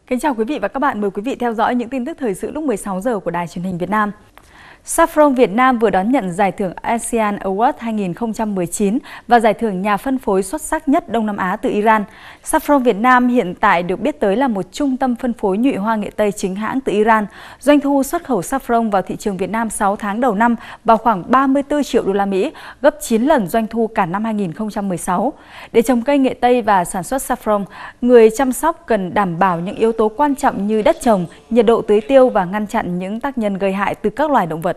Kính chào quý vị và các bạn, mời quý vị theo dõi những tin tức thời sự lúc 16 giờ của Đài Truyền hình Việt Nam. Saffron Việt Nam vừa đón nhận giải thưởng ASEAN Award 2019 và giải thưởng nhà phân phối xuất sắc nhất Đông Nam Á từ Iran. Saffron Việt Nam hiện tại được biết tới là một trung tâm phân phối nhụy hoa nghệ Tây chính hãng từ Iran. Doanh thu xuất khẩu saffron vào thị trường Việt Nam 6 tháng đầu năm vào khoảng 34 triệu đô la Mỹ, gấp 9 lần doanh thu cả năm 2016. Để trồng cây nghệ Tây và sản xuất saffron, người chăm sóc cần đảm bảo những yếu tố quan trọng như đất trồng, nhiệt độ tưới tiêu và ngăn chặn những tác nhân gây hại từ các loài động vật.